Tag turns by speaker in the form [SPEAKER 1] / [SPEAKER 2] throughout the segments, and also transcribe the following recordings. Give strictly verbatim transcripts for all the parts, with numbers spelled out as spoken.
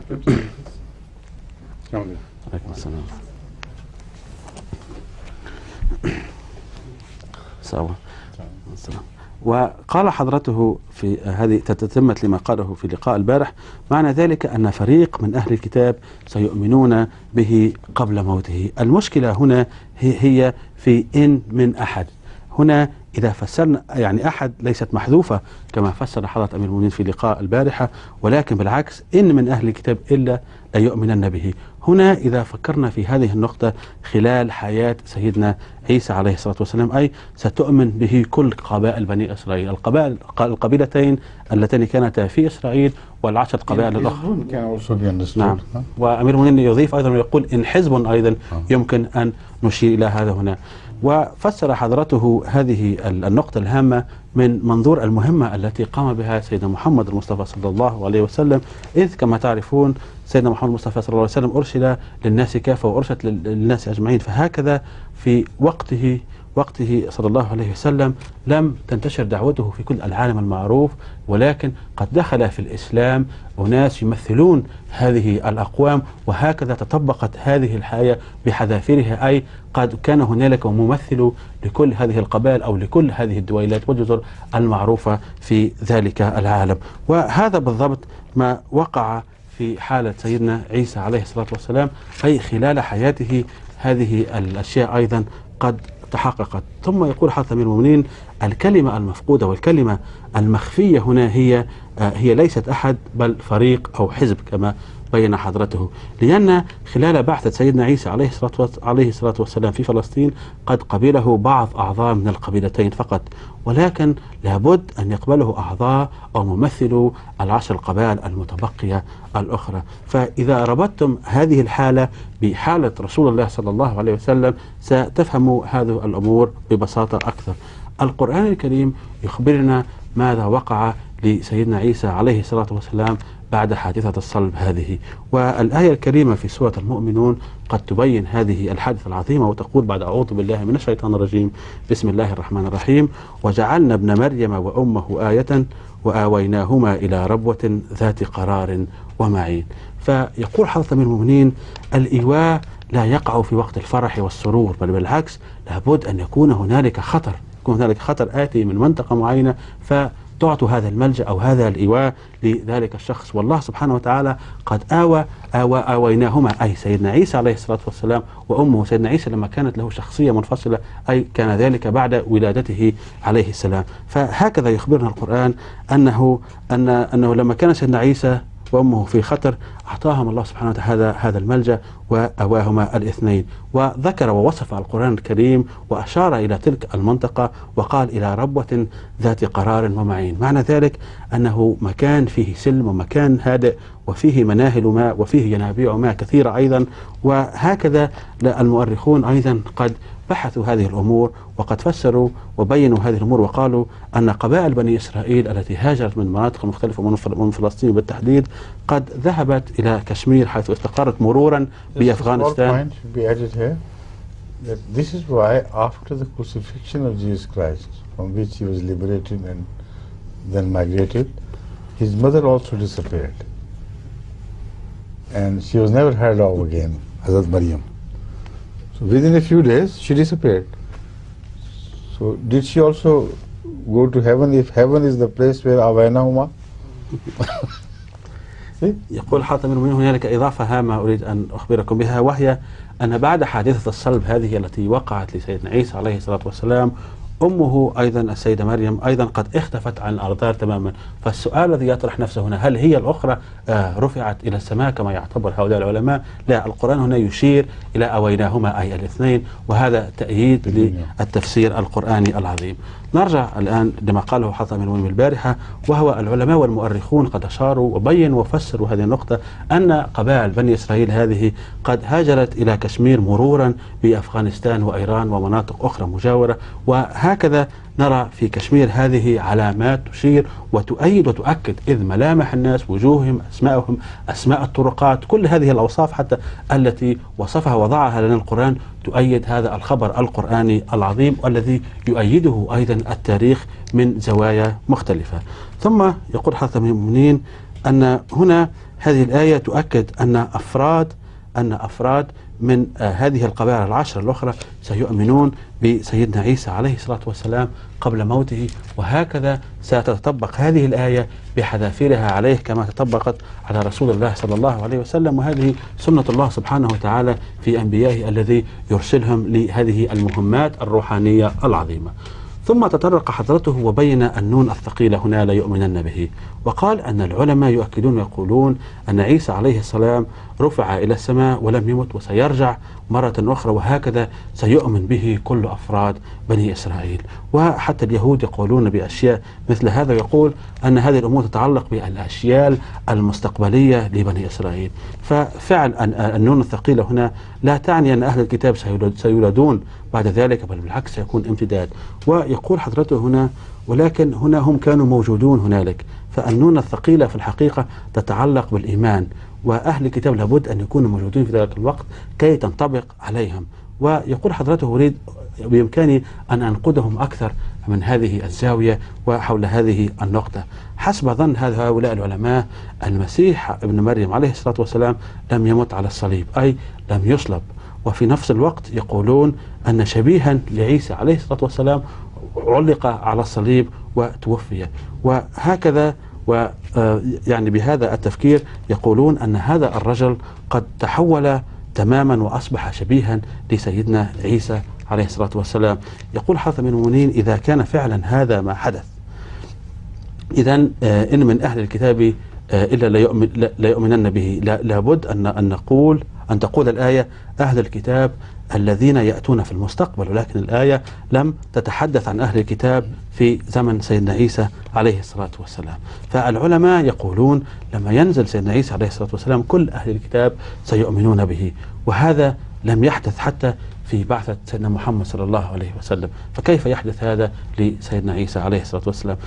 [SPEAKER 1] عليكم السلام. سوا. السلام. وقال حضرته في هذه تتمة لما قاله في لقاء البارح: معنى ذلك أن فريق من أهل الكتاب سيؤمنون به قبل موته. المشكلة هنا هي في إن من أحد. هنا إذا فسرنا يعني أحد ليست محذوفة كما فسر حضرة أمير المؤمنين في لقاء البارحة، ولكن بالعكس إن من أهل الكتاب إلا لا يؤمنن به. هنا إذا فكرنا في هذه النقطة خلال حياة سيدنا عيسى عليه الصلاة والسلام، أي ستؤمن به كل قبائل بني إسرائيل، القبائل القبيلتين اللتين كانتا في إسرائيل والعشر قبائل الأخرى. نعم. وأمير المؤمنين يضيف أيضا ويقول إن حزب أيضا يمكن أن نشير إلى هذا هنا. وفسر حضرته هذه النقطة الهامة من منظور المهمة التي قام بها سيدنا محمد المصطفى صلى الله عليه وسلم، إذ كما تعرفون سيدنا محمد المصطفى صلى الله عليه وسلم أرسل للناس كافة وأرسلت للناس أجمعين، فهكذا في وقته وقته صلى الله عليه وسلم لم تنتشر دعوته في كل العالم المعروف، ولكن قد دخل في الإسلام أناس يمثلون هذه الأقوام، وهكذا تطبقت هذه الحياة بحذافيرها، أي قد كان هنالك ممثل لكل هذه القبائل أو لكل هذه الدويلات والجزر المعروفة في ذلك العالم. وهذا بالضبط ما وقع في حالة سيدنا عيسى عليه الصلاة والسلام، أي خلال حياته هذه الأشياء أيضا قد تحققت. ثم يقول حضرة أمير المؤمنين: الكلمة المفقودة والكلمة المخفية هنا هي هي ليست أحد بل فريق أو حزب كما بين حضرته، لأن خلال بعثة سيدنا عيسى عليه الصلاة عليه الصلاة والسلام في فلسطين قد قبله بعض أعضاء من القبيلتين فقط، ولكن لابد أن يقبله أعضاء أو ممثلوا العشر القبائل المتبقية الأخرى. فإذا ربطتم هذه الحالة بحالة رسول الله صلى الله عليه وسلم ستفهموا هذه الأمور ببساطة أكثر. القرآن الكريم يخبرنا ماذا وقع لسيدنا عيسى عليه الصلاة والسلام بعد حادثة الصلب هذه، والآية الكريمة في سورة المؤمنون قد تبين هذه الحادثة العظيمة وتقول بعد أعوذ بالله من الشيطان الرجيم: بسم الله الرحمن الرحيم: وجعلنا ابن مريم وأمه آية وآويناهما إلى ربوة ذات قرار ومعين. فيقول حضرة أمير المؤمنين: الإيواء لا يقع في وقت الفرح والسرور، بل بالعكس لابد أن يكون هنالك خطر، يكون هنالك خطر آتي من منطقة معينة، ف تعطوا هذا الملجأ أو هذا الإيواء لذلك الشخص. والله سبحانه وتعالى قد آوى آوى آويناهما، أي سيدنا عيسى عليه الصلاة والسلام وأمه. سيدنا عيسى لما كانت له شخصية منفصلة، أي كان ذلك بعد ولادته عليه السلام. فهكذا يخبرنا القرآن أنه أن أنه لما كان سيدنا عيسى وأمه في خطر أعطاهم الله سبحانه وتعالى هذا هذا الملجأ وأواهما الاثنين. وذكر ووصف القرآن الكريم وأشار إلى تلك المنطقة وقال: إلى ربوة ذات قرار ومعين. معنى ذلك أنه مكان فيه سلم ومكان هادئ وفيه مناهل ماء وفيه ينابيع ماء كثيرة أيضا. وهكذا المؤرخون أيضا قد بحثوا هذه الأمور وقد فسروا وبينوا هذه الأمور وقالوا أن قبائل بني إسرائيل التي هاجرت من مناطق مختلفة من فلسطين بالتحديد قد ذهبت إلى كشمير حيث استقرت مرورا بأفغانستان.
[SPEAKER 2] This is why after the crucifixion of Jesus Christ, from which he was liberated and then migrated, his mother also disappeared. And she was never heard of again, Hazrat Maryam. So within a few days, she disappeared. So did she also go to heaven, if heaven is the place where أويناهما?
[SPEAKER 1] يقول حاتم المؤمنين: هنالك إضافة هامة أريد أن أخبركم بها، وهي أن بعد حادثة الصلب هذه التي وقعت لسيدنا عيسى عليه الصلاة والسلام، أمه أيضا السيدة مريم أيضا قد اختفت عن الأرضار تماما. فالسؤال الذي يطرح نفسه هنا: هل هي الأخرى آه رفعت إلى السماء كما يعتبر هؤلاء العلماء؟ لا، القرآن هنا يشير إلى أويناهما أي الاثنين، وهذا تأييد للتفسير القرآني العظيم. نرجع الآن لما قاله حاتم المؤمنين البارحة، وهو العلماء والمؤرخون قد أشاروا وبينوا وفسروا هذه النقطة أن قبائل بني إسرائيل هذه قد هاجرت إلى كشمير مرورا بأفغانستان وإيران ومناطق أخرى مجاورة. وهكذا نرى في كشمير هذه علامات تشير وتؤيد وتؤكد، إذ ملامح الناس، وجوههم، أسماءهم، أسماء الطرقات، كل هذه الأوصاف حتى التي وصفها وضعها لنا القرآن تؤيد هذا الخبر القرآني العظيم والذي يؤيده أيضا التاريخ من زوايا مختلفة. ثم يقول حاتم المؤمنين أن هنا هذه الآية تؤكد أن أفراد أن أفراد من آه هذه القبائل العشر الأخرى سيؤمنون بسيدنا عيسى عليه الصلاة والسلام قبل موته، وهكذا ستتطبق هذه الآية بحذافيرها عليه كما تطبقت على رسول الله صلى الله عليه وسلم. وهذه سنة الله سبحانه وتعالى في أنبيائه الذي يرسلهم لهذه المهمات الروحانية العظيمة. ثم تطرق حضرته وبين النون الثقيلة هنا لا يؤمنن به، وقال أن العلماء يؤكدون ويقولون أن عيسى عليه السلام رفع إلى السماء ولم يمت وسيرجع مرة أخرى، وهكذا سيؤمن به كل أفراد بني إسرائيل. وحتى اليهود يقولون بأشياء مثل هذا، يقول أن هذه الأمور تتعلق بالأشياء المستقبلية لبني إسرائيل. ففعل النون الثقيلة هنا لا تعني أن أهل الكتاب سيولدون بعد ذلك، بل بالعكس سيكون امتداد. ويقول حضرته هنا ولكن هنا هم كانوا موجودون هنالك، فالنون الثقيلة في الحقيقة تتعلق بالإيمان، وأهل الكتاب لابد أن يكونوا موجودين في ذلك الوقت كي تنطبق عليهم. ويقول حضرته أريد بإمكاني أن أنقدهم أكثر من هذه الزاوية وحول هذه النقطة. حسب ظن هؤلاء العلماء المسيح ابن مريم عليه الصلاة والسلام لم يمت على الصليب، أي لم يصلب، وفي نفس الوقت يقولون أن شبيها لعيسى عليه الصلاة والسلام علق على الصليب وتوفي. وهكذا ويعني بهذا التفكير يقولون أن هذا الرجل قد تحول تماما وأصبح شبيها لسيدنا عيسى عليه الصلاة والسلام. يقول حضرة من المؤمنين إذا كان فعلا هذا ما حدث، إذن إن من أهل الكتاب إلا لا يؤمن لا يؤمنن به، لابد أن أن نقول أن تقول الآية أهل الكتاب الذين يأتون في المستقبل، ولكن الآية لم تتحدث عن أهل الكتاب في زمن سيدنا عيسى عليه الصلاة والسلام. فالعلماء يقولون لما ينزل سيدنا عيسى عليه الصلاة والسلام كل أهل الكتاب سيؤمنون به، وهذا لم يحدث حتى في بعثة سيدنا محمد صلى الله عليه وسلم، فكيف يحدث هذا لسيدنا عيسى عليه الصلاة والسلام؟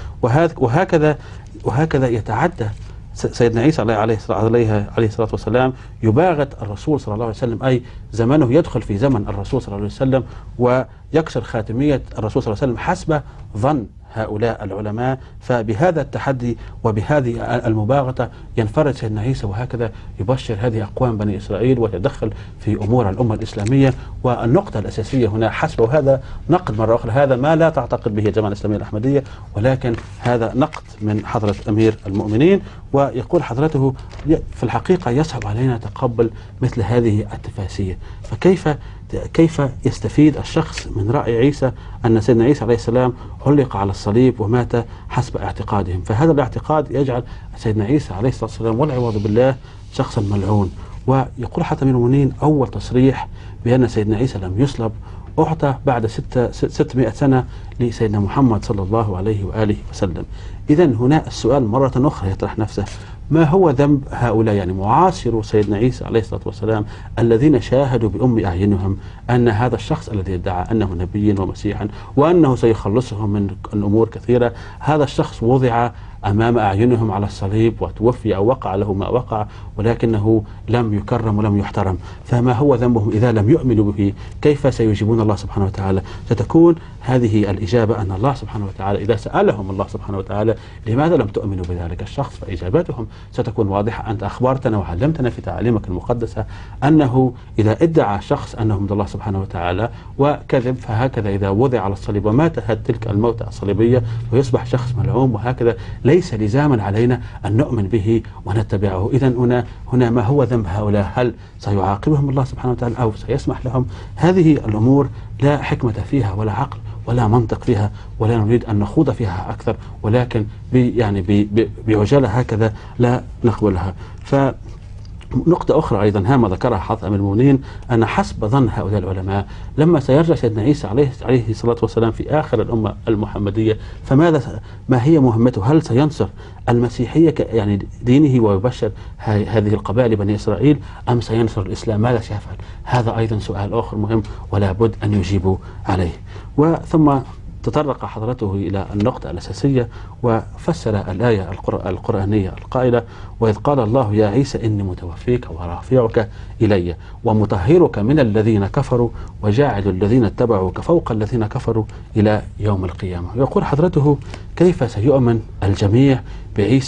[SPEAKER 1] وهكذا وهكذا يتعدى سيدنا عيسى عليه عليه عليه الصلاة والسلام يباغت الرسول صلى الله عليه وسلم، أي زمنه يدخل في زمن الرسول صلى الله عليه وسلم ويكسر خاتمية الرسول صلى الله عليه وسلم حسب ظن هؤلاء العلماء. فبهذا التحدي وبهذه المباغتة ينفرد سيدنا عيسى، وهكذا يبشر هذه أقوام بني إسرائيل ويتدخل في أمور الأمة الإسلامية. والنقطة الأساسية هنا حسب، وهذا نقد مرة أخرى، هذا ما لا تعتقد به الجماعة الإسلامية الأحمدية، ولكن هذا نقد من حضرة أمير المؤمنين. ويقول حضرته في الحقيقة يصعب علينا تقبل مثل هذه التفاسير، فكيف كيف يستفيد الشخص من رأي عيسى أن سيدنا عيسى عليه السلام علق على الصليب ومات حسب اعتقادهم؟ فهذا الاعتقاد يجعل سيدنا عيسى عليه الصلاة والسلام والعياذ بالله شخصا ملعون. ويقول حتى من المؤمنين أول تصريح بأن سيدنا عيسى لم يصلب أعطى بعد ستة ستمائة سنة لسيدنا محمد صلى الله عليه وآله وسلم. إذا هنا السؤال مرة أخرى يطرح نفسه، ما هو ذنب هؤلاء يعني معاصروا سيدنا عيسى عليه الصلاة والسلام الذين شاهدوا بأم أعينهم أن هذا الشخص الذي ادعى أنه نبي ومسيحا وأنه سيخلصهم من الأمور كثيرة، هذا الشخص وضع أمام أعينهم على الصليب وتوفي أو وقع له ما وقع، ولكنه لم يكرم ولم يحترم. فما هو ذنبهم إذا لم يؤمنوا به؟ كيف سيجيبون الله سبحانه وتعالى؟ ستكون هذه الإجابة أن الله سبحانه وتعالى إذا سألهم الله سبحانه وتعالى لماذا لم تؤمنوا بذلك الشخص، فإجابتهم ستكون واضحة. أنت أخبرتنا وعلمتنا في تعاليمك المقدسة أنه إذا ادعى شخص أنه من الله سبحانه وتعالى وكذب، فهكذا إذا وضع على الصليب ومات تلك الموتة الصليبية ويصبح شخص ملعون، وهكذا ليس لزاما علينا أن نؤمن به ونتبعه. إذن هنا هنا ما هو ذنب هؤلاء؟ هل سيعاقبهم الله سبحانه وتعالى أو سيسمح لهم؟ هذه الأمور لا حكمة فيها ولا عقل ولا منطق فيها، ولا نريد أن نخوض فيها أكثر، ولكن بي يعني بي بعجالة هكذا لا نقبلها. ف نقطة أخرى أيضا هامة ذكرها حضرة أمير المؤمنين أن حسب ظن هؤلاء العلماء لما سيرجع سيدنا عيسى عليه عليه الصلاة والسلام في آخر الأمة المحمدية، فماذا ما هي مهمته؟ هل سينصر المسيحية يعني دينه ويبشر هذه القبائل بني إسرائيل، أم سينصر الإسلام؟ ماذا سيفعل؟ هذا أيضا سؤال آخر مهم ولا بد أن يجيبوا عليه. وثم تطرق حضرته إلى النقطة الأساسية وفسر الآية القرآنية القائلة وإذ قال الله يا عيسى إني متوفيك ورافعك إلي ومطهرك من الذين كفروا وجاعل الذين اتبعوك فوق الذين كفروا إلى يوم القيامة. يقول حضرته كيف سيؤمن الجميع بعيسى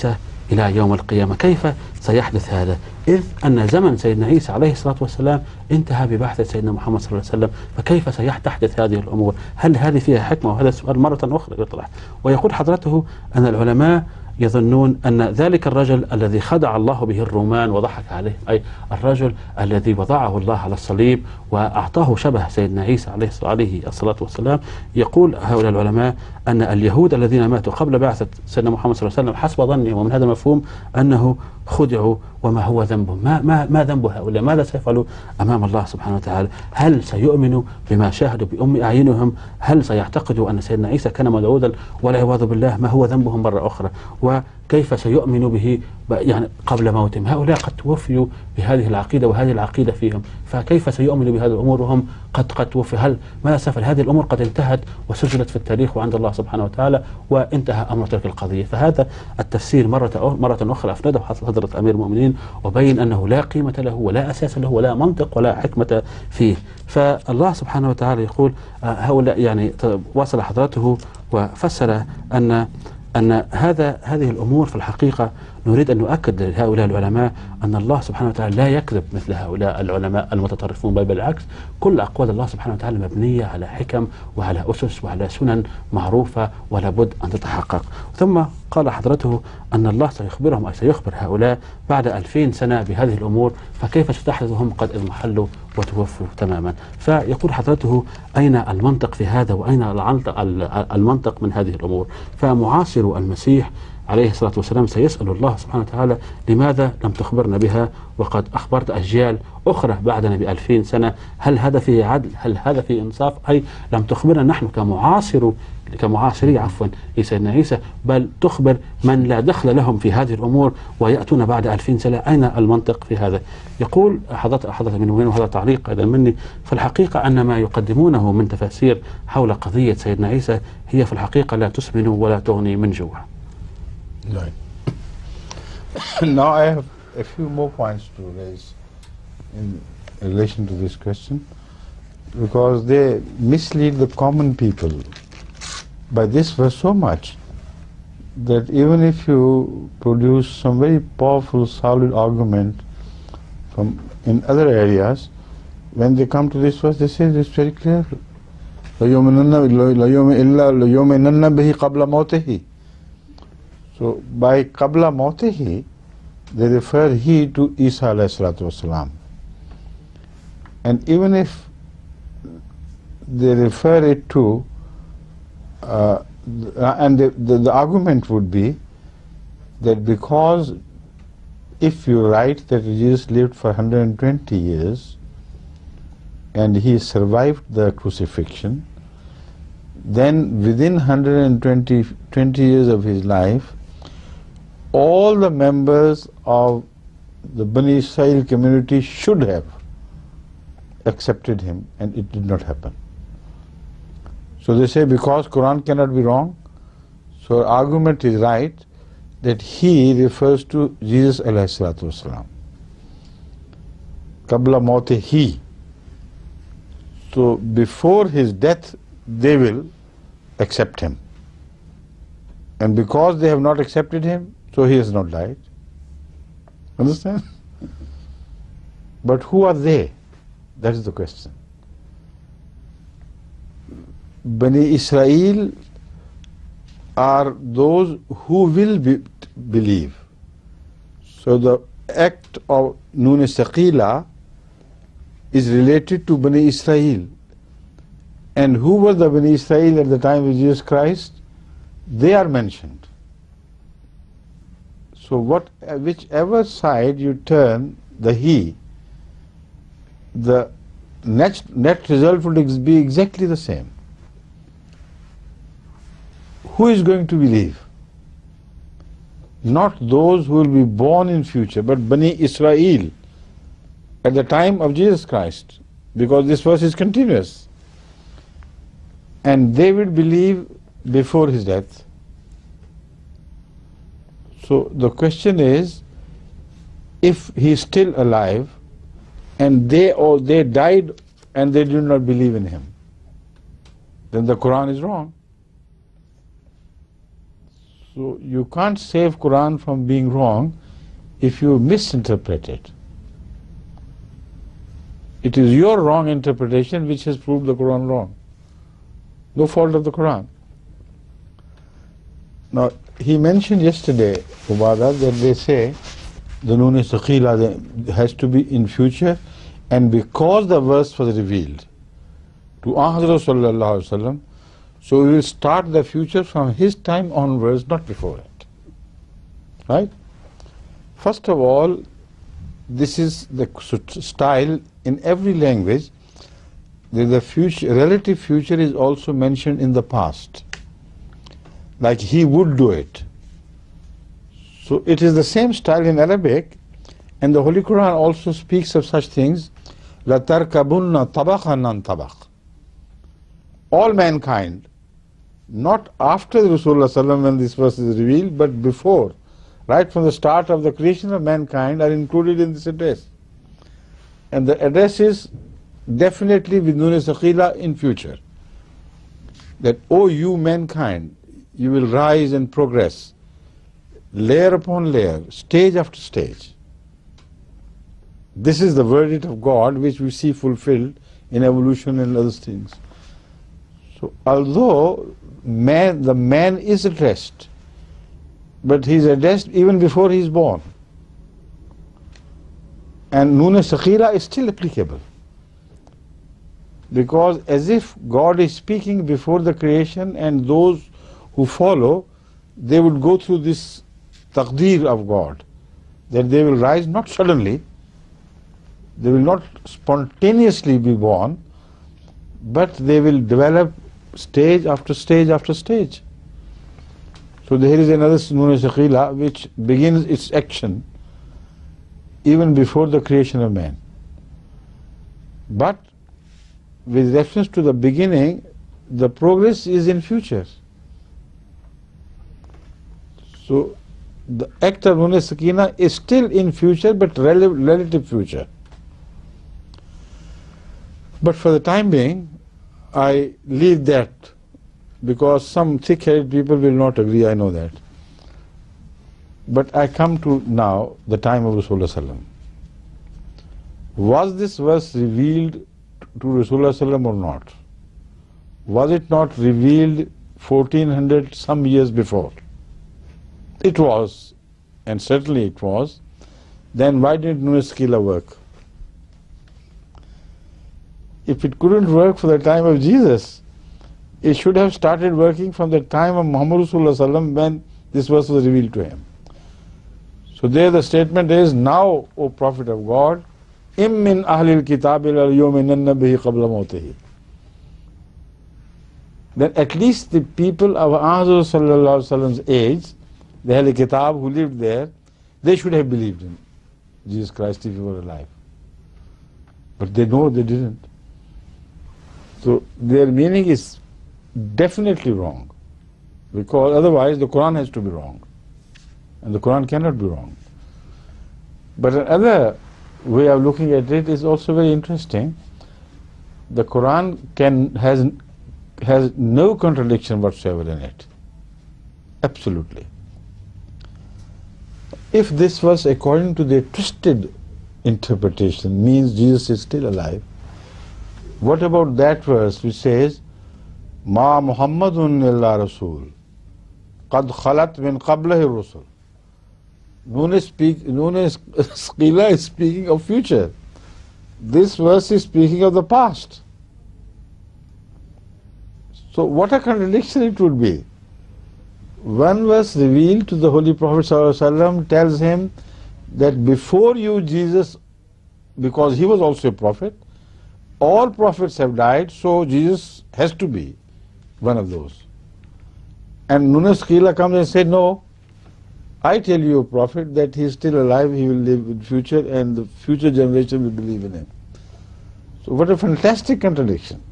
[SPEAKER 1] إلى يوم القيامة. كيف سيحدث هذا؟ إذ أن زمن سيدنا عيسى عليه الصلاة والسلام انتهى ببعثة سيدنا محمد صلى الله عليه وسلم، فكيف سيحدث هذه الأمور؟ هل هذه فيها حكمة؟ وهذا السؤال مرة أخرى يطرح. ويقول حضرته أن العلماء يظنون أن ذلك الرجل الذي خدع الله به الرومان وضحك عليه، أي الرجل الذي وضعه الله على الصليب وأعطاه شبه سيدنا عيسى عليه الصلاة والسلام، يقول هؤلاء العلماء أن اليهود الذين ماتوا قبل بعثة سيدنا محمد صلى الله عليه وسلم حسب ظني ومن هذا المفهوم أنه خدعوا، وما هو ذنبهم؟ ما, ما, ما ذنب هؤلاء؟ ماذا سيفعلوا أمام الله سبحانه وتعالى؟ هل سيؤمنوا بما شاهدوا بأم أعينهم؟ هل سيعتقدوا أن سيدنا عيسى كان مدعودا والعياذ بالله؟ ما هو ذنبهم مرة أخرى؟ وكيف سيؤمنوا به يعني قبل موتهم؟ هؤلاء قد توفيوا بهذه العقيدة وهذه العقيدة فيهم، فكيف سيؤمنوا بهذه الأمور وهم قد قد توفي؟ هل ماذا سيفعل؟ هذه الأمور قد انتهت وسجلت في التاريخ وعند الله سبحانه وتعالى وانتهى أمر تلك القضية. فهذا التفسير مرة مرة أخرى أفنده حضرة أمير المؤمنين وبين أنه لا قيمة له ولا أساس له ولا منطق ولا حكمة فيه. فالله سبحانه وتعالى يقول هؤلاء يعني وصل حضرته وفسر أن أن هذا هذه الأمور في الحقيقة نريد أن نؤكد لهؤلاء العلماء أن الله سبحانه وتعالى لا يكذب مثل هؤلاء العلماء المتطرفون، بل بالعكس كل أقوال الله سبحانه وتعالى مبنية على حكم وعلى أسس وعلى سنن معروفة ولا بد أن تتحقق. ثم قال حضرته أن الله سيخبرهم أي سيخبر هؤلاء بعد ألفين سنة بهذه الأمور، فكيف ستحدث هم قد اضمحلوا وتوفوا تماما؟ فيقول حضرته أين المنطق في هذا وأين المنطق من هذه الأمور؟ فمعاصر المسيح عليه الصلاة والسلام سيسأل الله سبحانه وتعالى لماذا لم تخبرنا بها وقد أخبرت أجيال أخرى بعدنا بألفين سنة؟ هل هذا فيه عدل؟ هل هذا فيه إنصاف؟ أي لم تخبرنا نحن كمعاصر كمعاصري عفوا لسيدنا عيسى، بل تخبر من لا دخل لهم في هذه الأمور ويأتون بعد ألفين سنة. أين المنطق في هذا؟ يقول حضرت حضرت من وين، وهذا تعليق أيضا مني، في الحقيقة أن ما يقدمونه من تفاسير حول قضية سيدنا عيسى هي في الحقيقة لا تسمن ولا تغني من جوع.
[SPEAKER 2] Right. Now I have a few more points to raise in relation to this question, because they mislead the common people by this verse so much that even if you produce some very powerful, solid argument from in other areas, when they come to this verse, they say this very clearly. So by qabla mawtihi, they refer he to Isa alayhi salatu wasalam. And even if they refer it to, uh, and the, the, the argument would be that because if you write that Jesus lived for one hundred twenty years and he survived the crucifixion, then within one hundred twenty, twenty years of his life, all the members of the Bani Israel community should have accepted him, and it did not happen. So they say because Quran cannot be wrong, so argument is right that he refers to Jesus alayhi salatu wasalam. Qabla mawte he. So before his death they will accept him. And because they have not accepted him, so he has not died. Understand? But who are they? That is the question. Bani Israel are those who will be, believe. So the act of Nun Saqila is related to Bani Israel. And who were the Bani Israel at the time of Jesus Christ? They are mentioned. So what, whichever side you turn the he, the net, net result would be exactly the same. Who is going to believe? Not those who will be born in future, but Bani Israel at the time of Jesus Christ, because this verse is continuous. And they will believe before his death. So the question is, if he is still alive and they all they died and they do not believe in him, then the Quran is wrong. So you can't save Quran from being wrong if you misinterpret it. It is your wrong interpretation which has proved the Quran wrong. No fault of the Quran. Now, he mentioned yesterday, Ubada, that they say the Nun Sakhila has to be in future, and because the verse was revealed to Ahadra Sallallahu Alaihi Wasallam, so we will start the future from his time onwards, not before it. Right? First of all, this is the style in every language. The future, relative future is also mentioned in the past. Like he would do it. So it is the same style in Arabic, and the Holy Quran also speaks of such things. لَتَرْكَبُنَّ طَبَقًا عَنْ طَبَقٍ. All mankind, not after the Rasulullah Sallam when this verse is revealed, but before, right from the start of the creation of mankind, are included in this address. And the address is definitely with Nun Sakhila in future. That, O you mankind, you will rise and progress, layer upon layer, stage after stage. This is the verdict of God which we see fulfilled in evolution and other things. So although man, the man is addressed, but he is addressed even before he is born. And Nun Sakhila is still applicable. Because as if God is speaking before the creation, and those who follow, they would go through this taqdeer of God, that they will rise not suddenly, they will not spontaneously be born, but they will develop stage after stage after stage. So there is another Nun Sakhila which begins its action even before the creation of man. But with reference to the beginning, the progress is in future. So the act of Nun Sakina is still in future, but rel relative future. But for the time being, I leave that, because some thick-headed people will not agree, I know that. But I come to now the time of Rasulullah Sallam. Was this verse revealed to Rasulullah Sallam or not? Was it not revealed fourteen hundred some years before? It was, and certainly it was. Then why didn't Nun Sakhila work? If it couldn't work for the time of Jesus, it should have started working from the time of Muhammad Rasulullah Sallam when this verse was revealed to him. So there the statement is, now, O Prophet of God, Im min ahlil kitab ila yu'minanna bihi qabla mawtihi. Then at least the people of Ahzur Sallallahu Alaihi Wasallam's age, the Ahl Kitab who lived there, they should have believed in Jesus Christ if he were alive. But they know they didn't. So their meaning is definitely wrong, because otherwise the Quran has to be wrong, and the Quran cannot be wrong. But another way of looking at it is also very interesting. The Quran can has has no contradiction whatsoever in it. Absolutely. If this was according to the twisted interpretation, means Jesus is still alive, what about that verse which says, Ma Muhammadun illa Rasul, Qad khalat min qablahi Rusul? Nun speak, Nun Sakhila is speaking of future. This verse is speaking of the past. So what a contradiction it would be. One verse revealed to the Holy Prophet ﷺ tells him that before you, Jesus, because he was also a prophet, all prophets have died, so Jesus has to be one of those. And Nun Sakhila comes and said, no, I tell you, Prophet, that he is still alive, he will live in future, and the future generation will believe in him. So what a fantastic contradiction.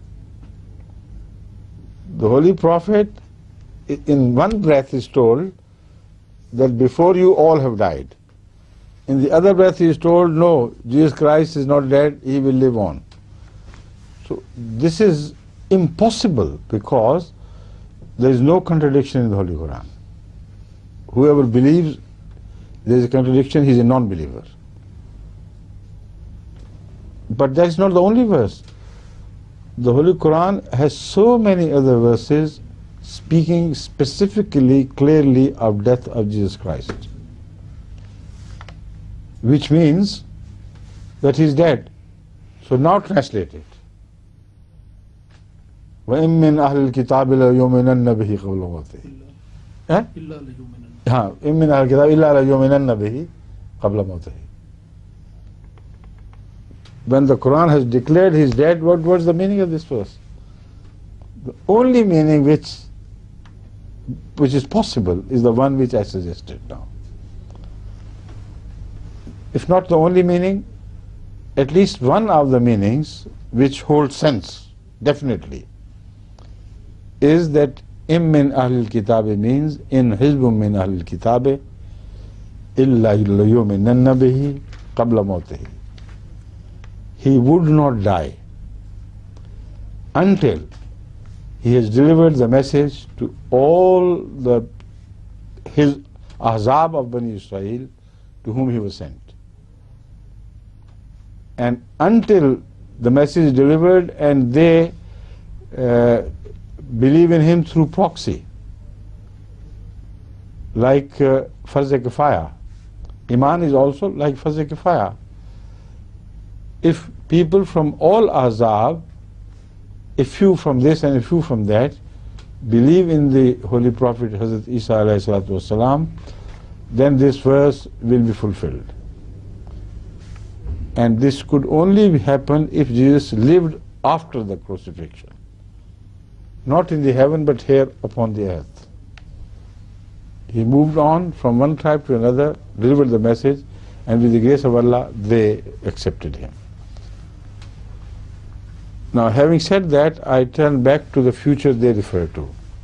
[SPEAKER 2] The Holy Prophet, in one breath is told that before you all have died. In the other breath he is told, no, Jesus Christ is not dead, he will live on. So this is impossible, because there is no contradiction in the Holy Quran. whoever believes there is a contradiction, he is a non-believer. But that's not the only verse. The Holy Quran has so many other verses speaking specifically, clearly of death of Jesus Christ, which means that he is dead. So now translate it. وَإِن مِّنْ أَهْلِ الْكِتَابِ لَيُؤْمِنَنَّ بِهِ قَبْلَ مَوْتِهِ. हाँ, إِن مِّنْ أَهْلِ الْكِتَابِ إِلَّا لَيُؤْمِنَنَّ بِهِ قَبْلَ مَوْتِهِ. When the Quran has declared he is dead, what was the meaning of this verse? The only meaning which which is possible is the one which I suggested now. If not the only meaning, at least one of the meanings which hold sense, definitely, is that im min ahlil kitabi means in hizbun min ahlil kitabi illa yu'minanna bihi qabla mawtihi. He would not die until he has delivered the message to all the his ahzab of Bani Israel to whom he was sent. And until the message is delivered and they uh, believe in him through proxy, like uh, Farz Kifaya. Iman is also like Farz Kifaya. If people from all ahzab, a few from this and a few from that, believe in the Holy Prophet Hazrat Isa alayhi salatu wasalam, then this verse will be fulfilled. And this could only happen if Jesus lived after the crucifixion. Not in the heaven, but here upon the earth. He moved on from one tribe to another, delivered the message, and with the grace of Allah, they accepted him. Now, having said that, I turn back to the future they refer to.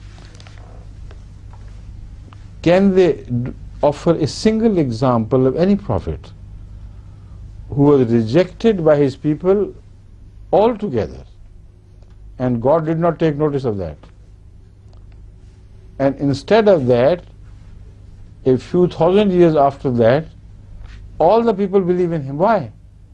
[SPEAKER 2] Can they offer a single example of any prophet who was rejected by his people altogether, and God did not take notice of that? And instead of that, a few thousand years after that, all the people believe in him. Why?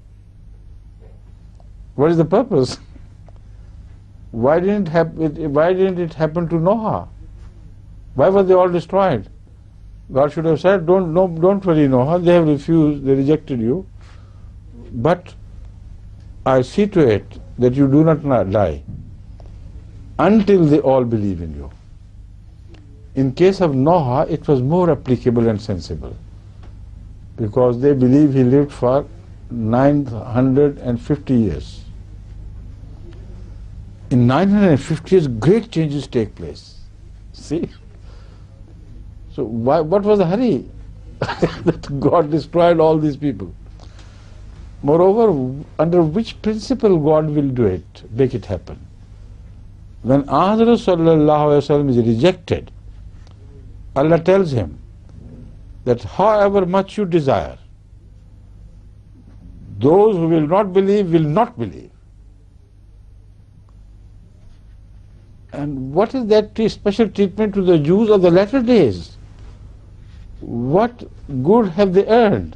[SPEAKER 2] What is the purpose? Why didn't it happen, why didn't it happen to Noah? Why were they all destroyed? God should have said, don't, no, don't worry Noah, they have refused, they rejected you, but I see to it that you do not die until they all believe in you. In case of Noah, it was more applicable and sensible, because they believe he lived for nine hundred fifty years. In nine hundred fifty years, great changes take place. See? So why, what was the hurry that God destroyed all these people? Moreover, under which principle God will do it, make it happen? When Hazrat sallallahu alaihi wasallam is rejected, Allah tells him that however much you desire, those who will not believe will not believe. And what is that special treatment to the Jews of the latter days? What good have they earned?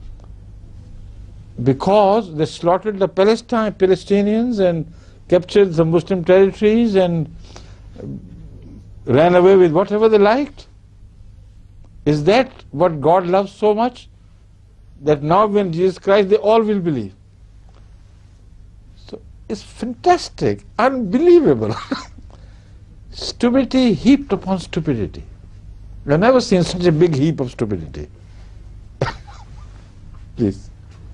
[SPEAKER 2] Because they slaughtered the Palestine, Palestinians and captured the Muslim territories and ran away with whatever they liked? Is that what God loves so much? That now when Jesus Christ, they all will believe. So it's fantastic, unbelievable. Stupidity heaped upon stupidity. I've never seen such a big heap of stupidity. Please.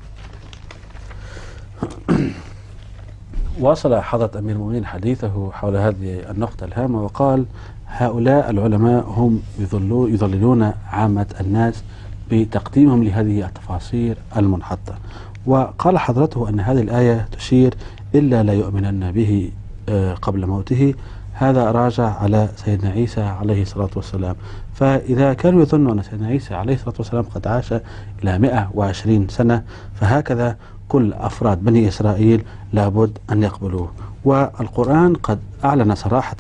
[SPEAKER 1] واصل حضرة أمير المؤمنين حديثه حول هذه النقطة الهامة وقال: هؤلاء العلماء هم يضللون عامة الناس بتقديمهم لهذه التفاسير المنحطة. وقال حضرته أن هذه الآية تشير إلا لا يؤمنن به قبل موته. هذا راجع على سيدنا عيسى عليه الصلاة والسلام. فإذا كانوا يظنوا أن سيدنا عيسى عليه الصلاة والسلام قد عاش إلى مئة وعشرين سنة، فهكذا كل أفراد بني إسرائيل لابد أن يقبلوه. والقرآن قد أعلن صراحة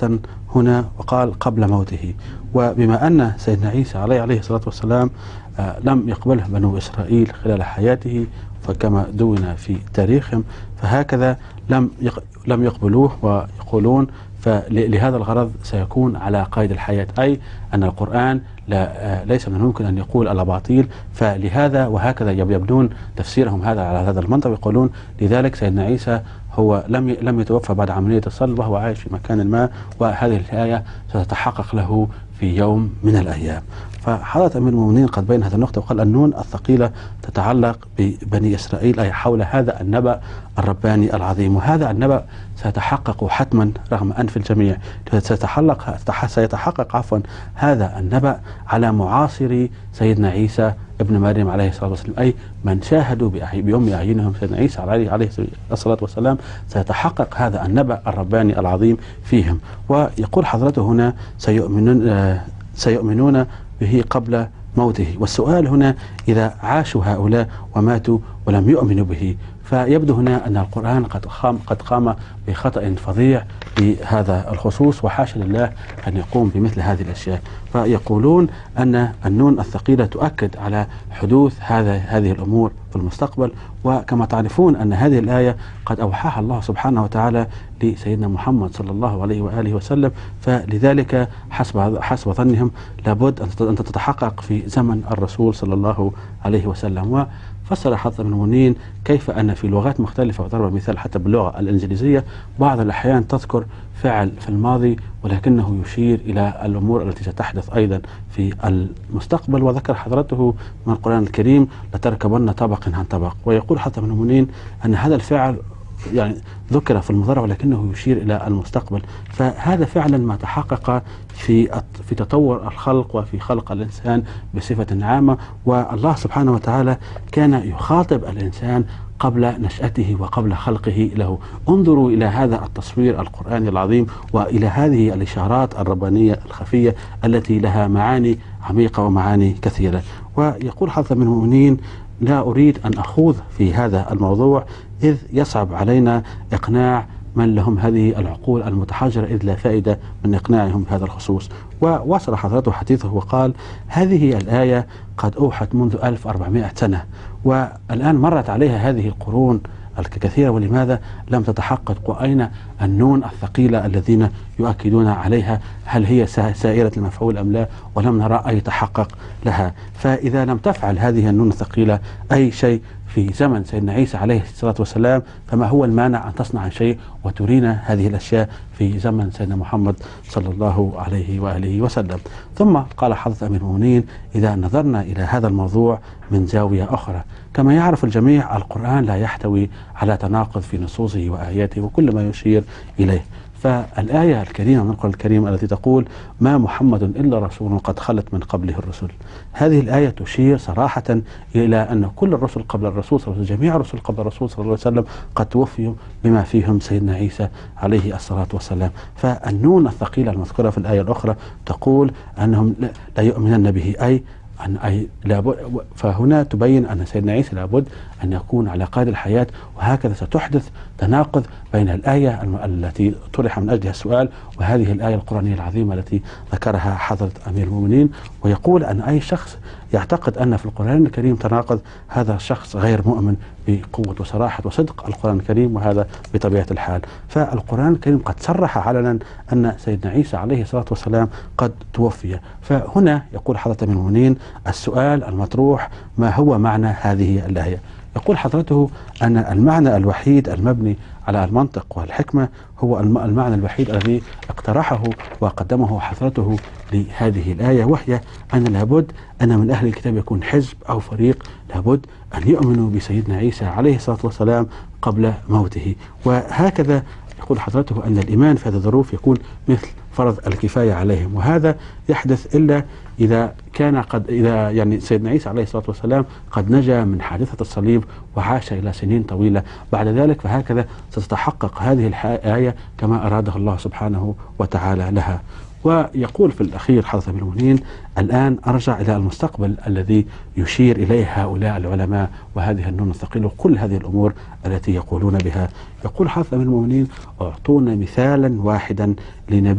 [SPEAKER 1] هنا وقال قبل موته. وبما أن سيدنا عيسى عليه عليه الصلاة والسلام آه لم يقبله بنو إسرائيل خلال حياته فكما دون في تاريخهم، فهكذا لم لم يقبلوه ويقولون فلهذا الغرض سيكون على قيد الحياة، أي أن القرآن لا ليس من الممكن أن يقول الأباطيل، فلهذا وهكذا يبنون تفسيرهم هذا على هذا المنطق، يقولون لذلك سيدنا عيسى هو لم لم يتوفى بعد عملية الصلب وهو عايش في مكان ما، وهذه الآية ستتحقق له في يوم من الأيام. فحضرة أمير المؤمنين قد بين هذه النقطة وقال النون الثقيلة تتعلق ببني إسرائيل، أي حول هذا النبأ الرباني العظيم، وهذا النبأ سيتحقق حتما رغم أنف الجميع، سيتحقق سيتحقق عفوا هذا النبأ على معاصري سيدنا عيسى ابن مريم عليه الصلاة والسلام، أي من شاهدوا بيوم أعينهم سيدنا عيسى عليه عليه الصلاة والسلام سيتحقق هذا النبأ الرباني العظيم فيهم. ويقول حضرته هنا سيؤمنون آه سيؤمنون به قبل موته. والسؤال هنا إذا عاشوا هؤلاء وماتوا ولم يؤمنوا به، فيبدو هنا أن القرآن قد قام قد قام بخطأ فظيع بهذا الخصوص، وحاشا لله أن يقوم بمثل هذه الأشياء. فيقولون أن النون الثقيلة تؤكد على حدوث هذا هذه الأمور في المستقبل، وكما تعرفون أن هذه الآية قد أوحاها الله سبحانه وتعالى لسيدنا محمد صلى الله عليه وآله وسلم، فلذلك حسب حسب ظنهم لابد أن تتحقق في زمن الرسول صلى الله عليه وسلم. وفسر حضرة ابن المؤمنين كيف أن في لغات مختلفة، وضرب مثال حتى باللغة الإنجليزية بعض الأحيان تذكر فعل في الماضي ولكنه يشير إلى الأمور التي ستحدث أيضا في المستقبل. وذكر حضرته من القرآن الكريم لتركبن طبق عن طبق، ويقول حضرة ابن المؤمنين أن هذا الفعل يعني ذكر في المضارع ولكنه يشير إلى المستقبل، فهذا فعلا ما تحقق في في تطور الخلق وفي خلق الإنسان بصفة عامة. والله سبحانه وتعالى كان يخاطب الإنسان قبل نشأته وقبل خلقه له. انظروا إلى هذا التصوير القرآني العظيم وإلى هذه الإشارات الربانية الخفية التي لها معاني عميقة ومعاني كثيرة. ويقول حضرة من المؤمنين لا أريد أن أخوض في هذا الموضوع إذ يصعب علينا إقناع من لهم هذه العقول المتحجرة، إذ لا فائدة من إقناعهم بهذا الخصوص. وواصل حضرته حديثه وقال هذه الآية قد أوحت منذ ألف وأربعمائة سنة، والآن مرت عليها هذه القرون الكثيرة، ولماذا لم تتحقق؟ وأين النون الثقيلة الذين يؤكدون عليها؟ هل هي سائرة المفعول أم لا؟ ولم نرى أي تحقق لها. فإذا لم تفعل هذه النون الثقيلة أي شيء في زمن سيدنا عيسى عليه الصلاة والسلام، فما هو المانع أن تصنع شيء وترينا هذه الأشياء في زمن سيدنا محمد صلى الله عليه وآله وسلم؟ ثم قال حضرة أمير المؤمنين إذا نظرنا إلى هذا الموضوع من زاوية أخرى، كما يعرف الجميع القرآن لا يحتوي على تناقض في نصوصه وآياته وكل ما يشير إليه. فالآية الكريمة من القرآن الكريم التي تقول ما محمد إلا رسول قد خلت من قبله الرسل، هذه الآية تشير صراحة إلى أن كل الرسل قبل الرسول صلى الله عليه وسلم، جميع الرسل قبل الرسول صلى الله عليه وسلم قد توفيوا بما فيهم سيدنا عيسى عليه الصلاة والسلام. فالنون الثقيلة المذكورة في الآية الأخرى تقول أنهم لا يؤمنن به، أي أن أي لابد. فهنا تبين أن سيدنا عيسى لابد أن يكون على قيد الحياة، وهكذا ستحدث تناقض بين الآية التي طرح من أجلها السؤال وهذه الآية القرآنية العظيمة التي ذكرها حضرة أمير المؤمنين. ويقول أن أي شخص يعتقد أن في القرآن الكريم تناقض هذا الشخص غير مؤمن بقوة وصراحة وصدق القرآن الكريم، وهذا بطبيعة الحال. فالقرآن الكريم قد صرح علنا أن سيدنا عيسى عليه الصلاة والسلام قد توفي. فهنا يقول حضرة أمير المؤمنين السؤال المطروح ما هو معنى هذه الآية؟ يقول حضرته أن المعنى الوحيد المبني على المنطق والحكمة هو المعنى الوحيد الذي اقترحه وقدمه حضرته لهذه الآية، وهي أن لابد أن من أهل الكتاب يكون حزب أو فريق لابد أن يؤمنوا بسيدنا عيسى عليه الصلاة والسلام قبل موته. وهكذا يقول حضرته أن الإيمان في هذه الظروف يكون مثل فرض الكفاية عليهم، وهذا يحدث إلا إذا كان قد إذا يعني سيدنا عيسى عليه الصلاة والسلام قد نجا من حادثة الصليب وعاش إلى سنين طويلة بعد ذلك، فهكذا ستتحقق هذه الآية كما أرادها الله سبحانه وتعالى لها. ويقول في الأخير حضرة أمير المؤمنين الآن أرجع إلى المستقبل الذي يشير إليه هؤلاء العلماء وهذه النون الثقيلة وكل هذه الأمور التي يقولون بها. يقول حضرة أمير المؤمنين أعطونا مثالا واحدا لنبي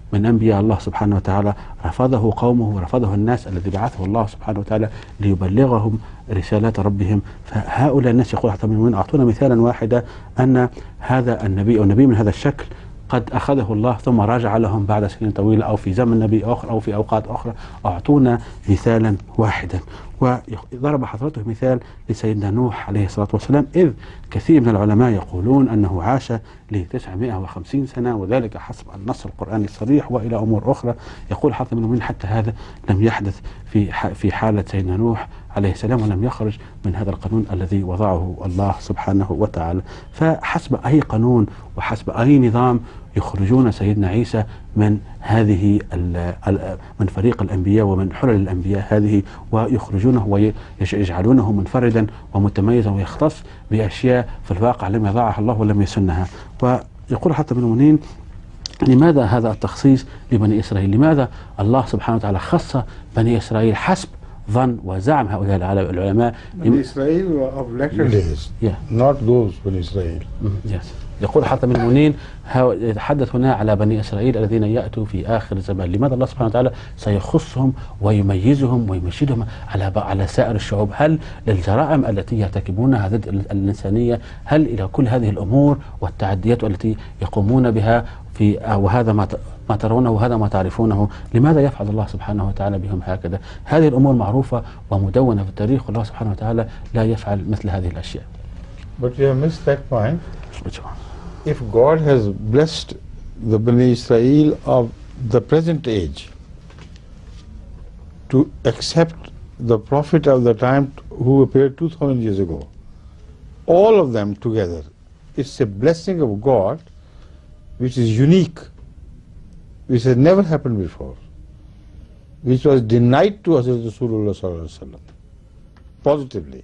[SPEAKER 1] من أنبياء الله سبحانه وتعالى رفضه قومه ورفضه الناس الذي بعثه الله سبحانه وتعالى ليبلغهم رسالات ربهم. فهؤلاء الناس يقول حتى من أعطونا مثالا واحدا أن هذا النبي أو نبي من هذا الشكل قد أخذه الله ثم راجع لهم بعد سنين طويلة أو في زمن نبي آخر أو في أوقات أخرى. أعطونا مثالا واحدا. وضرب حضرته مثال لسيدنا نوح عليه الصلاة والسلام، إذ كثير من العلماء يقولون أنه عاش لتسعمائة وخمسين سنة، وذلك حسب النص القرآني الصريح، وإلى أمور أخرى يقول حتى من المؤمنين حتى هذا لم يحدث في في حالة سيدنا نوح عليه السلام، ولم يخرج من هذا القانون الذي وضعه الله سبحانه وتعالى. فحسب أي قانون وحسب أي نظام يخرجون سيدنا عيسى من هذه من فريق الأنبياء ومن حلل الأنبياء هذه، ويخرجونه ويجعلونه منفردا ومتميزا ويختص بأشياء في الواقع لم يضعها الله ولم يسنها. ويقول حتى ابن المؤمنين: لماذا هذا التخصيص لبني إسرائيل؟ لماذا الله سبحانه وتعالى خص بني إسرائيل حسب ظن وزعم هؤلاء العلماء؟
[SPEAKER 2] بني إسرائيل of latter days,
[SPEAKER 1] yeah.
[SPEAKER 2] not those بني إسرائيل.
[SPEAKER 1] yes. يقول حتى من المؤمنين يتحدث هنا على بني إسرائيل الذين يأتوا في آخر الزمان. لماذا الله سبحانه وتعالى سيخصهم ويميزهم ويمشدهم على على سائر الشعوب؟ هل للجرائم التي يرتكبونها ضد الإنسانية؟ هل إلى كل هذه الأمور والتعديات التي يقومون بها في وهذا ما ما ترونه وهذا ما تعرفونه؟ لماذا يفعل الله سبحانه وتعالى بهم هكذا؟ هذه الأمور معروفة ومدونة في التاريخ، والله سبحانه وتعالى لا يفعل مثل هذه الأشياء.
[SPEAKER 2] But you have missed that point. If God has blessed the Bani Israel of the present age to accept the Prophet of the time who appeared two thousand years ago, all of them together, it's a blessing of God which is unique, which has never happened before, which was denied to Hazrat Rasulullah sallallahu alaihi wasallam positively.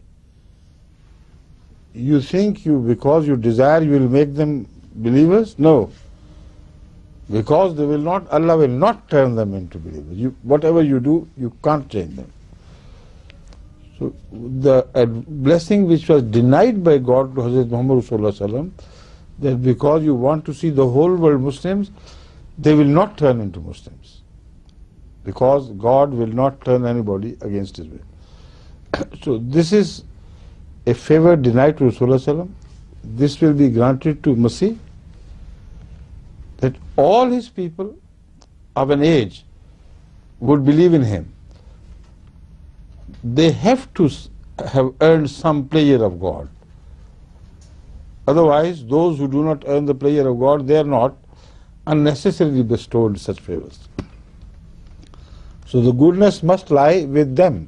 [SPEAKER 2] You think you, because you desire, you will make them believers? No. Because they will not, Allah will not turn them into believers. You, whatever you do, you can't change them. So the uh, blessing which was denied by God to Hazrat Muhammad Rasulullah sallam, that because you want to see the whole world Muslims, they will not turn into Muslims. Because God will not turn anybody against His will. So this is a favor denied to Rasulullah sallam. This will be granted to Masih, that all his people of an age would believe in him. They have to have earned some pleasure of God. Otherwise, those who do not earn the pleasure of God, they are not unnecessarily bestowed such favors. So the goodness must lie with them.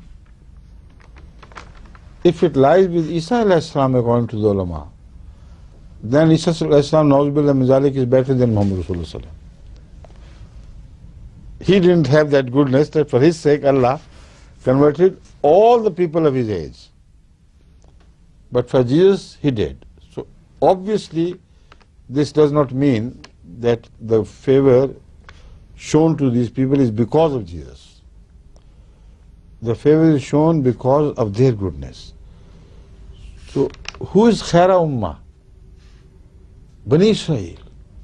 [SPEAKER 2] If it lies with Isa alayhi salam according to the ulama, then Isa alayhi salam na'uzubillah min zalik is better than Muhammad Rasulullah sallam. He didn't have that goodness that for his sake Allah converted all the people of his age. But for Jesus he did. So obviously this does not mean that the favor shown to these people is because of Jesus. The favor is shown because of their goodness. So who is Khaira Ummah? Bani Israel.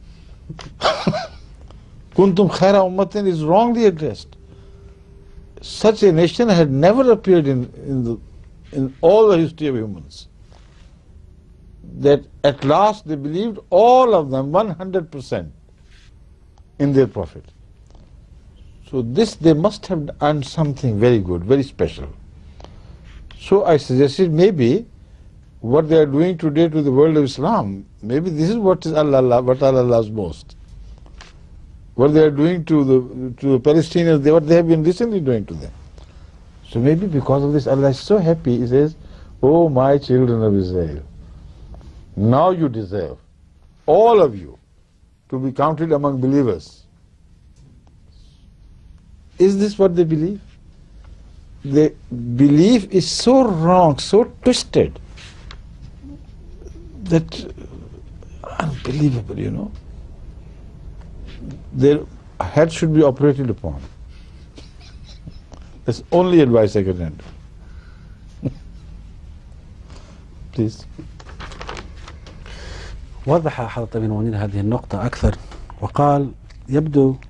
[SPEAKER 2] Kuntum Khaira Ummatin is wrongly addressed. Such a nation had never appeared in, in, the, in all the history of humans. That at last they believed, all of them, one hundred percent in their Prophet. So this, they must have done something very good, very special. So I suggested maybe what they are doing today to the world of Islam, maybe this is what is Allah, what Allah loves most. What they are doing to the to the Palestinians, they, what they have been recently doing to them. So maybe because of this, Allah is so happy. He says, "Oh my children of Israel, now you deserve, all of you, to be counted among believers." Is this what they believe? Their belief is so wrong, so twisted, that unbelievable, you know. Their head should be operated upon. That's only advice I can render. Please.
[SPEAKER 1] وضح حضرة أمير المؤمنين هذه النقطة أكثر وقال: يبدو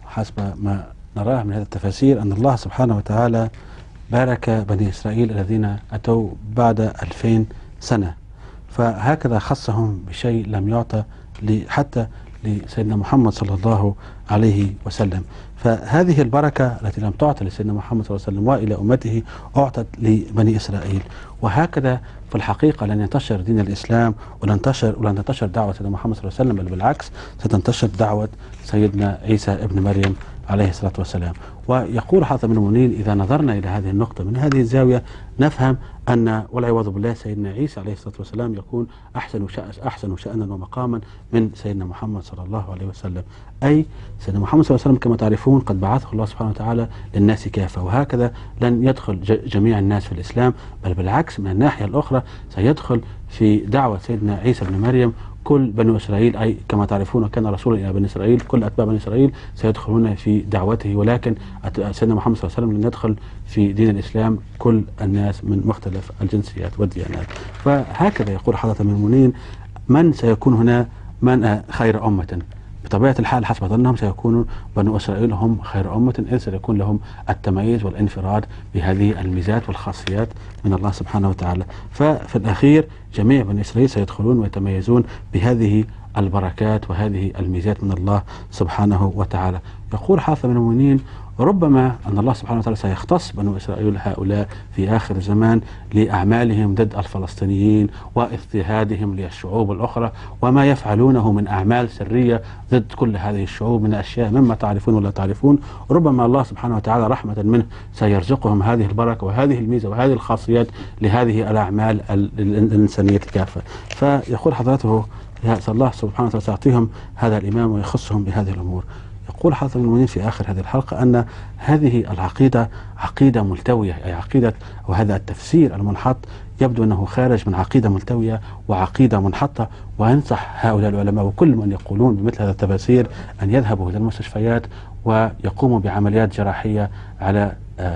[SPEAKER 1] حسب ما نراه من هذه التفاسير أن الله سبحانه وتعالى بارك بني إسرائيل الذين أتوا بعد ألفين سنة، فهكذا خصهم بشيء لم يعطى حتى لسيدنا محمد صلى الله عليه وسلم. فهذه البركة التي لم تعطى لسيدنا محمد صلى الله عليه وسلم وإلى أمته أعطت لبني إسرائيل. وهكذا في الحقيقة لن ينتشر دين الإسلام ولن تنتشر ولن تنتشر دعوة سيدنا محمد صلى الله عليه وسلم، بل بالعكس ستنتشر دعوة سيدنا عيسى ابن مريم عليه الصلاة والسلام. ويقول حافظ من المؤمنين إذا نظرنا إلى هذه النقطة من هذه الزاوية نفهم أن والعياذ بالله سيدنا عيسى عليه الصلاة والسلام يكون أحسن شأن أحسن شأنا ومقاما من سيدنا محمد صلى الله عليه وسلم. أي سيدنا محمد صلى الله عليه وسلم كما تعرفون قد بعثه الله سبحانه وتعالى للناس كافة، وهكذا لن يدخل جميع الناس في الإسلام، بل بالعكس من الناحية الأخرى سيدخل في دعوة سيدنا عيسى ابن مريم كل بني إسرائيل، أي كما تعرفون كان رسولا إلى بني إسرائيل، كل أتباع بني إسرائيل سيدخلون في دعوته، ولكن سيدنا محمد صلى الله عليه وسلم لن يدخل في دين الإسلام كل الناس من مختلف الجنسيات والديانات. فهكذا يقول حضرة من المؤمنين من سيكون هنا من خير أمة؟ بطبيعة الحال حسب ظنهم سيكون بنو إسرائيل هم خير أمة، إذ سيكون لهم التميز والانفراد بهذه الميزات والخاصيات من الله سبحانه وتعالى. ففي الأخير جميع بني إسرائيل سيدخلون ويتميزون بهذه البركات وهذه الميزات من الله سبحانه وتعالى. يقول حافظ من المؤمنين ربما أن الله سبحانه وتعالى سيختص بنو إسرائيل هؤلاء في آخر الزمان لأعمالهم ضد الفلسطينيين واضطهادهم للشعوب الأخرى وما يفعلونه من أعمال سرية ضد كل هذه الشعوب من أشياء مما تعرفون ولا تعرفون. ربما الله سبحانه وتعالى رحمة منه سيرزقهم هذه البركة وهذه الميزة وهذه الخاصيات لهذه الأعمال الإنسانية كافة. فيقول حضرته يسأل الله سبحانه وتعالى سيعطيهم هذا الإمام ويخصهم بهذه الأمور. يقول حافظ المؤمنين في آخر هذه الحلقة أن هذه العقيدة عقيدة ملتوية، أي عقيدة وهذا التفسير المنحط يبدو أنه خارج من عقيدة ملتوية وعقيدة منحطة، وينصح هؤلاء العلماء وكل من يقولون بمثل هذا التفاسير أن يذهبوا إلى المستشفيات ويقوموا بعمليات جراحية على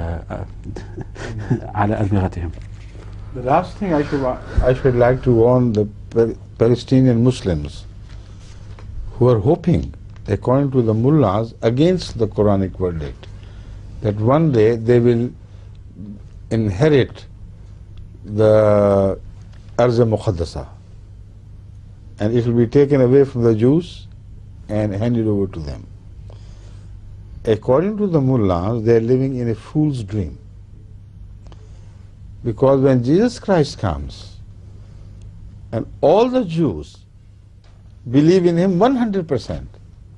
[SPEAKER 1] على أدمغتهم.
[SPEAKER 2] The last thing I should, I should like to warn the Palestinian Muslims who are hoping, according to the mullahs, against the Quranic verdict, that one day they will inherit the Arz Muqaddasa and it will be taken away from the Jews and handed over to them. According to the mullahs, they are living in a fool's dream. Because when Jesus Christ comes and all the Jews believe in him one hundred percent,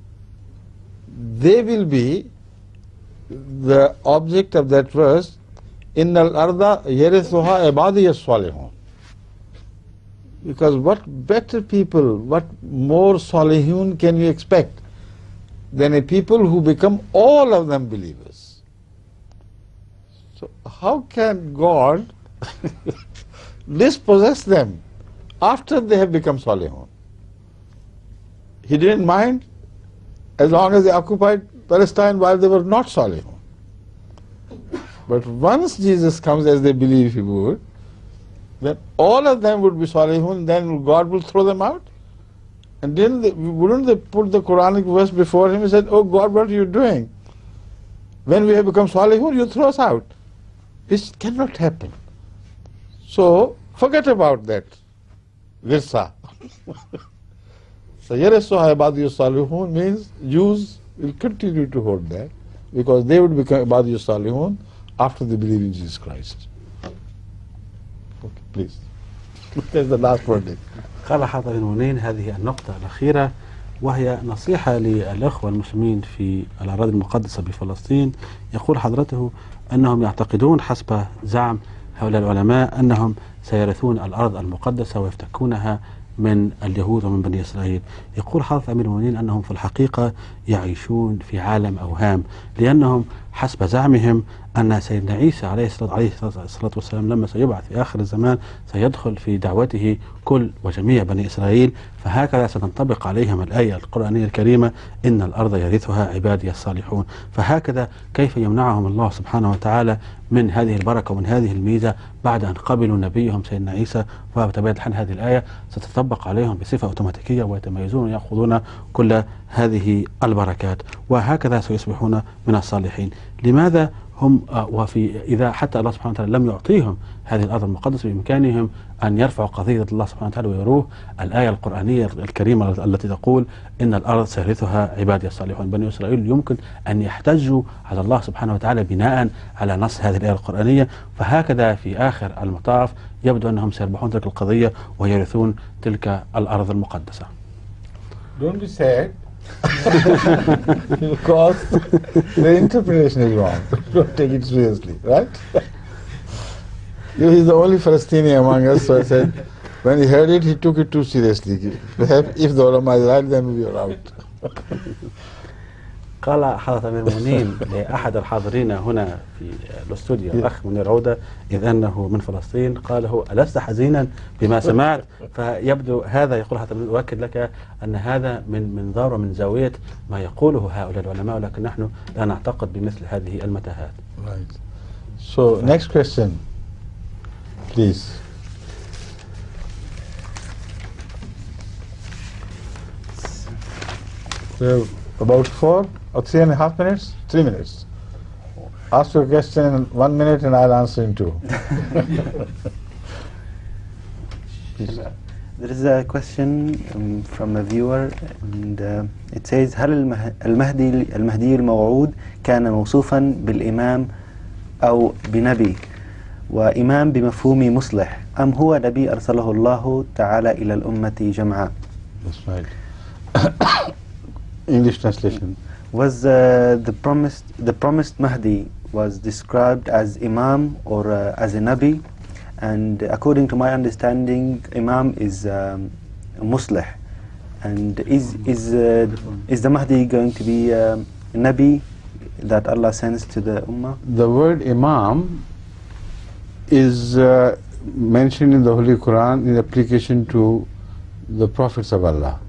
[SPEAKER 2] they will be the object of that verse, Innal arda yarithuha ibadiy as-salihun. Because what better people, what more salihun can you expect than a people who become all of them believers? So how can God dispossess them after they have become salihun? He didn't mind as long as they occupied Palestine while they were not salihun. But once Jesus comes as they believe he would, then all of them would be salihun, then God will throw them out. And then they, wouldn't they put the Quranic verse before him and said, oh God, what are you doing? When we have become salihun, you throw us out. This cannot happen. So forget about that virsa. So yarithuha ibadiy as-salihun means Jews will continue to hold that because they would become ibadiy as-salihun after they believe in Jesus Christ. Okay, please. That's the last verdict.
[SPEAKER 1] قال حافظ المؤمنين هذه النقطة الأخيرة وهي نصيحة للأخوة المسلمين في الأراضي المقدسة بفلسطين. يقول حضرته أنهم يعتقدون حسب زعم هؤلاء العلماء أنهم سيرثون الأرض المقدسة ويفتكونها من اليهود ومن بني إسرائيل. يقول حافظ أمير المؤمنين أنهم في الحقيقة يعيشون في عالم أوهام، لأنهم حسب زعمهم أن سيدنا عيسى عليه الصلاة عليه الصلاة والسلام لما سيبعث في آخر الزمان سيدخل في دعوته كل وجميع بني إسرائيل، فهكذا ستنطبق عليهم الآية القرآنية الكريمة إن الأرض يرثها عبادي الصالحون. فهكذا كيف يمنعهم الله سبحانه وتعالى من هذه البركة ومن هذه الميزة بعد أن قبلوا نبيهم سيدنا عيسى؟ وبطبيعة الحال هذه الآية ستطبق عليهم بصفة أوتوماتيكية ويتميزون ويأخذون كل هذه البركات، وهكذا سيصبحون من الصالحين. لماذا هم وفي إذا حتى الله سبحانه وتعالى لم يعطيهم هذه الأرض المقدسة بإمكانهم أن يرفعوا قضية الله سبحانه وتعالى ويروه الآية القرآنية الكريمة التي تقول إن الأرض سيرثها عبادي الصالحون. بني إسرائيل يمكن أن يحتجوا على الله سبحانه وتعالى بناء على نص هذه الآية القرآنية، فهكذا في آخر المطاف يبدو أنهم سيربحون تلك القضية ويرثون تلك الأرض المقدسة.
[SPEAKER 2] Don't be sad. Because the interpretation is wrong. Don't take it seriously, right? He's the only Palestinian among us, so I said, when he heard it, he took it too seriously. Perhaps if the ulama is right, then we are out.
[SPEAKER 1] قال حضرة أمير المؤمنين لأحد الحاضرين هنا في الاستوديو الأخ منير عودة إذ أنه من فلسطين، قال له ألست حزينا بما سمعت؟ فيبدو هذا يقول حضرة أمير، أؤكد لك أن هذا من منظار ومن زاوية ما يقوله هؤلاء العلماء، ولكن نحن لا نعتقد بمثل هذه المتاهات.
[SPEAKER 2] Right. So next question, please. So about four or three and a half minutes? Three minutes. Ask your question in one minute and I'll answer in two.
[SPEAKER 3] There is a question um, from a viewer, and uh, it says: هل المه- المهدي المهدي الموعود كان موصوفا بالإمام أو بنبي، وإمام بمفهوم مصلح، أم هو نبي أرسله الله تعالى إلى الأمة جمعاء؟
[SPEAKER 2] That's right. English translation.
[SPEAKER 3] Was uh, the promised the promised Mahdi was described as Imam or uh, as a Nabi? And according to my understanding, Imam is um, Muslih. And is is uh, is the Mahdi going to be um, a Nabi that Allah sends to the Ummah?
[SPEAKER 2] The word Imam is uh, mentioned in the Holy Quran in application to the prophets of Allah.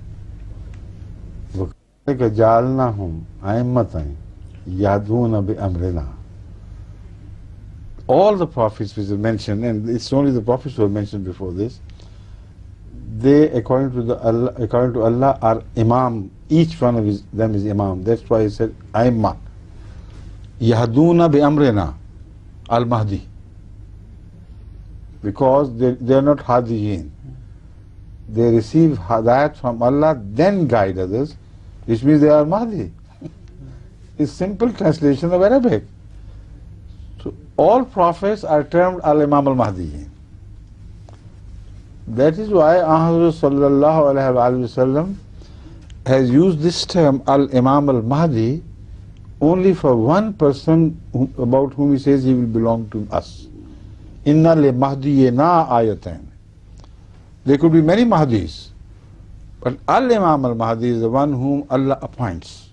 [SPEAKER 2] All the prophets which are mentioned, and it's only the prophets who are mentioned before this, they, according to the Allah, according to Allah, are Imam. Each one of his, them is Imam. That's why he said, Aimma. Yahduna bi amrina al-Mahdi. Because they, they are not Hadiyin. They receive Hadayat from Allah, then guide others, which means they are Mahdi. It's simple translation of Arabic. So all prophets are termed Al-Imam al-Mahdi. That is why Ahmad sallallahu alayhi wa sallam has used this term Al-Imam al-Mahdi only for one person whom, about whom he says he will belong to us. Inna li mahdiyina ayatain. There could be many Mahdis, but Al-Imam al-Mahdi is the one whom Allah appoints.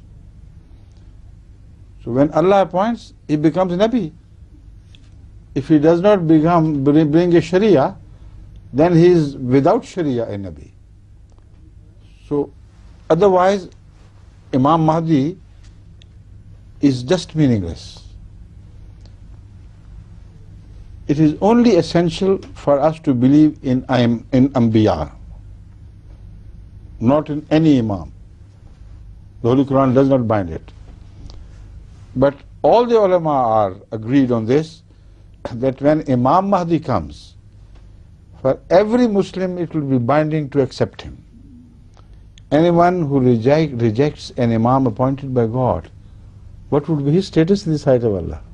[SPEAKER 2] So when Allah appoints, he becomes a Nabi. If he does not become bring a Sharia, then he is without Sharia a Nabi. So otherwise, Imam Mahdi is just meaningless. It is only essential for us to believe in in Anbiya, not in any Imam. The Holy Quran does not bind it. But all the ulama are agreed on this, that when Imam Mahdi comes, for every Muslim it will be binding to accept him. Anyone who reject, rejects an Imam appointed by God, what would be his status in the sight of Allah?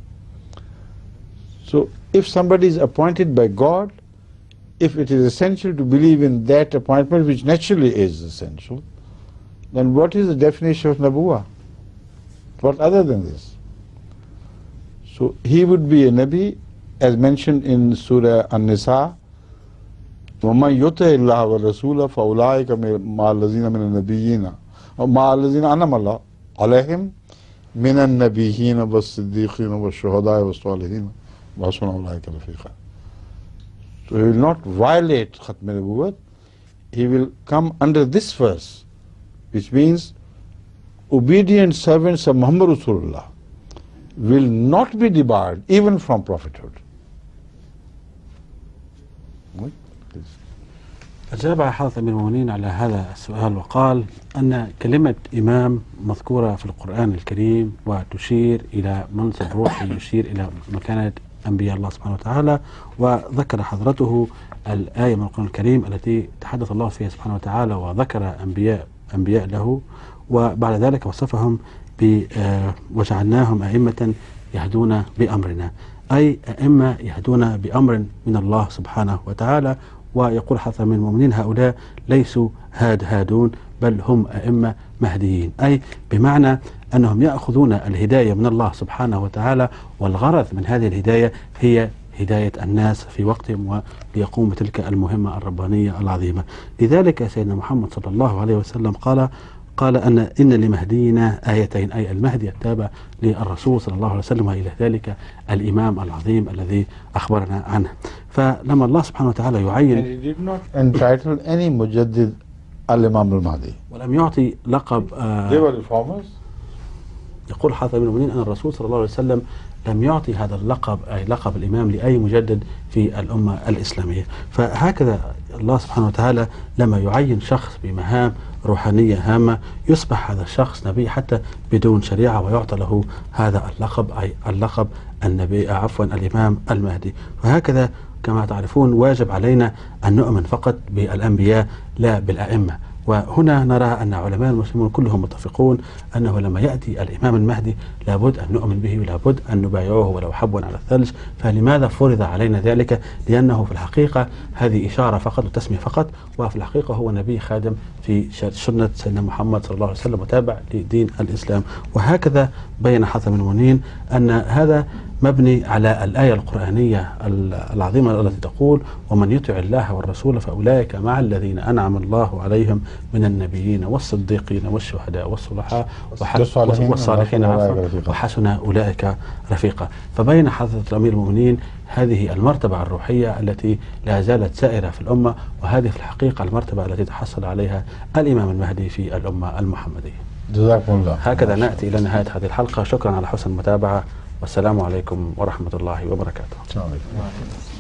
[SPEAKER 2] So if somebody is appointed by God, if it is essential to believe in that appointment, which naturally is essential, then what is the definition of Nabuwa? What other than this? So he would be a Nabi, as mentioned in Surah An-Nisa, وَمَنْ يُطِعِ اللَّهَ وَالرَّسُولَ فَأُولَٰئِكَ مَعَ الَّذِينَ مِنَ النَّبِيِّينَ وَمَعَ الَّذِينَ أَنْعَمَ اللَّهُ عَلَيْهِمْ min an-nabiyyin was-siddiqin wash-shuhada'i was-salihin wa hasuna ulaika rafiqa. So he will not violate Khatm al-Nubuwwat. He will come under this verse, which means obedient servants of Muhammad Rasulullah will not be debarred even from prophethood.
[SPEAKER 1] أجاب حضرة أمير المؤمنين على هذا السؤال وقال أن كلمة إمام مذكورة في القرآن الكريم وتشير إلى منصب روحي يشير إلى مكانة أنبياء الله سبحانه وتعالى، وذكر حضرته الآية من القرآن الكريم التي تحدث الله فيها سبحانه وتعالى وذكر أنبياء أنبياء له، وبعد ذلك وصفهم ب وجعلناهم أئمة يهدون بأمرنا، أي أئمة يهدون بأمر من الله سبحانه وتعالى. ويقول حضرة من المؤمنين هؤلاء ليسوا هاد هادون بل هم أئمة مهديين، أي بمعنى أنهم يأخذون الهداية من الله سبحانه وتعالى، والغرض من هذه الهداية هي هداية الناس في وقتهم وليقوموا بتلك المهمة الربانية العظيمة. لذلك سيدنا محمد صلى الله عليه وسلم قال قال أن إن لمهدينا آيتين، أي المهدي التابع للرسول صلى الله عليه وسلم، وإلى ذلك الإمام العظيم الذي أخبرنا عنه. فلما الله سبحانه وتعالى يعين
[SPEAKER 2] And he did not entitle any Mujaddid al-Imam al-Mahdi.
[SPEAKER 1] ولم يعطي لقب آه
[SPEAKER 2] They were reformers.
[SPEAKER 1] يقول حضرة من المؤمنين أن الرسول صلى الله عليه وسلم لم يعطي هذا اللقب أي لقب الإمام لأي مجدد في الأمة الإسلامية. فهكذا الله سبحانه وتعالى لما يعين شخص بمهام روحانية هامة يصبح هذا الشخص نبي حتى بدون شريعة ويعطى له هذا اللقب أي اللقب النبي عفوا الإمام المهدي. وهكذا كما تعرفون واجب علينا أن نؤمن فقط بالأنبياء لا بالأئمة. وهنا نرى أن علماء المسلمون كلهم متفقون أنه لما يأتي الإمام المهدي لابد أن نؤمن به ولابد أن نبايعه ولو حبوا على الثلج. فلماذا فرض علينا ذلك؟ لأنه في الحقيقة هذه إشارة فقط وتسمية فقط، وفي الحقيقة هو نبي خادم في سنة سيدنا محمد صلى الله عليه وسلم وتابع لدين الإسلام. وهكذا بين حضرة من المؤمنين أن هذا مبني على الآية القرآنية العظيمة التي تقول ومن يطع الله والرسول فأولئك مع الذين أنعم الله عليهم من النبيين والصديقين والشهداء والصلحاء والصالحين وحسن أولئك رفيقا. فبين حضرة أمير المؤمنين هذه المرتبة الروحية التي لا زالت سائرة في الأمة، وهذه في الحقيقة المرتبة التي تحصل عليها الإمام المهدي في الأمة المحمدية.
[SPEAKER 2] جزاكم الله.
[SPEAKER 1] هكذا نأتي إلى نهاية هذه الحلقة. شكرا على حسن المتابعة، والسلام عليكم ورحمة الله وبركاته.
[SPEAKER 2] السلام عليكم.